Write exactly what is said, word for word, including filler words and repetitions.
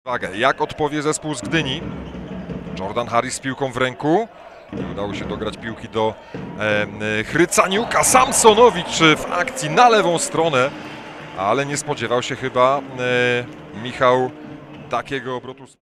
Uwaga, jak odpowie zespół z Gdyni? Jordan Harris z piłką w ręku. Nie udało się dograć piłki do e, Chrycaniuka. Samsonowicz w akcji na lewą stronę, ale nie spodziewał się chyba e, Michał takiego obrotu.